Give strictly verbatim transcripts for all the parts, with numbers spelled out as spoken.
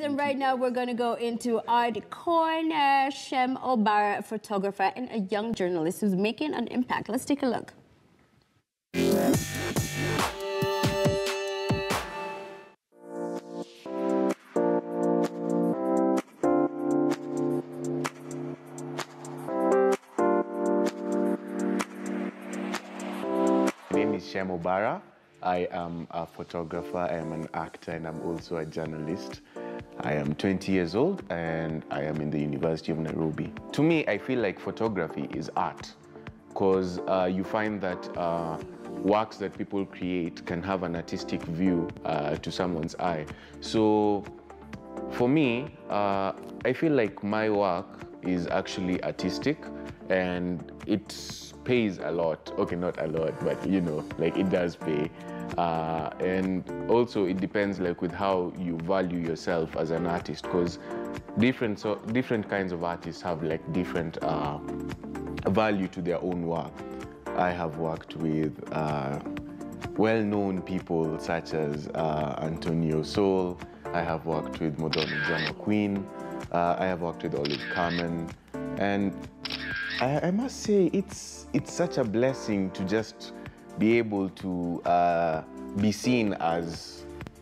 and right now we're going to go into Art Corner. Shem Obara, a photographer and a young journalist who's making an impact. Let's take a look. My name is Shem Obara. I am a photographer, I am an actor, and I'm also a journalist. I am twenty years old and I am in the University of Nairobi. To me, I feel like photography is art because uh, you find that uh, works that people create can have an artistic view uh, to someone's eye. So for me, uh, I feel like my work is actually artistic and it pays a lot. Okay, not a lot, but you know, like it does pay. Uh, and also it depends like with how you value yourself as an artist, because different so different kinds of artists have like different uh, value to their own work. I have worked with uh, well-known people such as uh, Antonio Sol. I have worked with Modoni Jama Queen. Uh, I have worked with Olive Carmen, and I, I must say it's it's such a blessing to just be able to uh, be seen as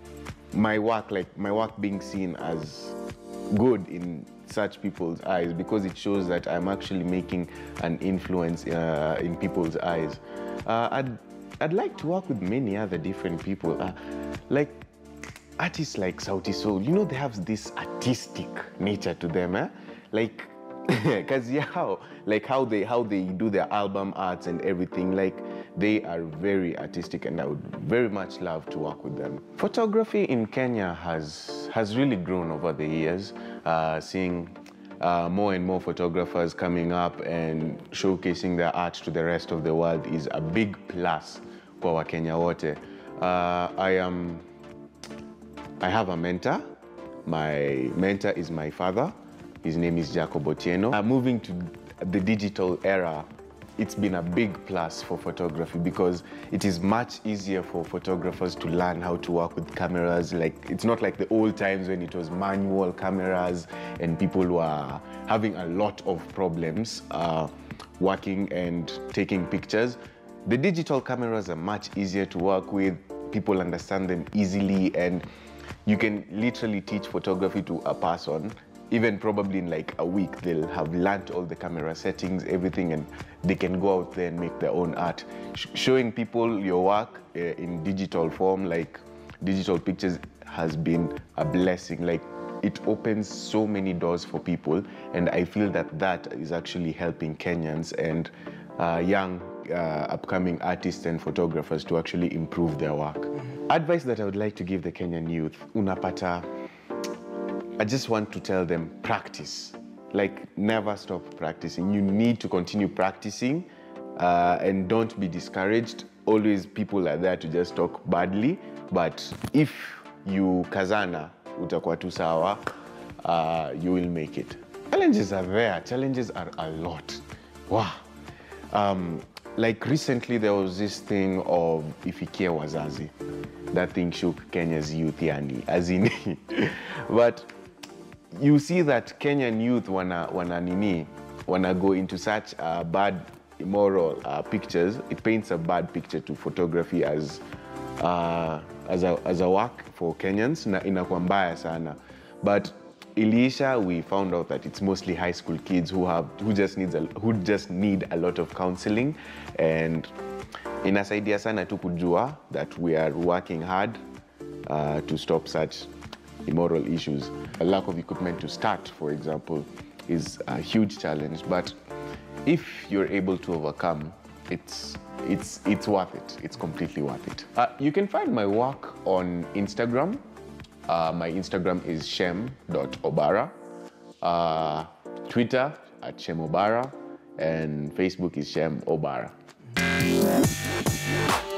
my work, like my work being seen as good in such people's eyes, because it shows that I'm actually making an influence uh, in people's eyes. Uh, I'd, I'd like to work with many other different people, uh, like artists like Sauti Sol. You know, they have this artistic nature to them, eh? Like, because yeah, how, like how they how they do their album arts and everything, like they are very artistic, and I would very much love to work with them. Photography in Kenya has has really grown over the years. Uh, seeing uh, more and more photographers coming up and showcasing their art to the rest of the world is a big plus for Wakenya wote. Uh, I am. I have a mentor. My mentor is my father. His name is Jacob Otieno. Uh, moving to the digital era, it's been a big plus for photography because it is much easier for photographers to learn how to work with cameras. Like, it's not like the old times when it was manual cameras and people were having a lot of problems uh, working and taking pictures. The digital cameras are much easier to work with. People understand them easily, and you can literally teach photography to a person. Even probably in like a week, they'll have learned all the camera settings, everything, and they can go out there and make their own art. Sh showing people your work uh, in digital form, like digital pictures, has been a blessing. Like, it opens so many doors for people, and I feel that that is actually helping Kenyans and uh, young uh, upcoming artists and photographers to actually improve their work. Mm-hmm. Advice that I would like to give the Kenyan youth, unapata, I just want to tell them, practice. Like, never stop practicing. You need to continue practicing uh, and don't be discouraged. Always people are there to just talk badly, but if you kazana, utakuwa tu sawa, uh, you will make it. Challenges are there. Challenges are a lot. Wow. Um, like recently there was this thing of ifikie wazazi. That thing shook Kenya's youth, yani, as in. But you see that Kenyan youth wanna wanna nini, wanna go into such uh, bad, immoral uh, pictures. It paints a bad picture to photography as uh, as a as a work for Kenyans. Na inakuwa mbaya sana. But Elisha, we found out that it's mostly high school kids who have who just needs a, who just need a lot of counseling, and inasaidia sana tu kujua that we are working hard uh, to stop such immoral issues. A lack of equipment to start, for example, is a huge challenge, but if you're able to overcome, it's it's it's worth it. It's completely worth it. Uh, you can find my work on Instagram. Uh, my Instagram is shem dot obara. Uh, Twitter at Shem Obara, and Facebook is Shem Obara.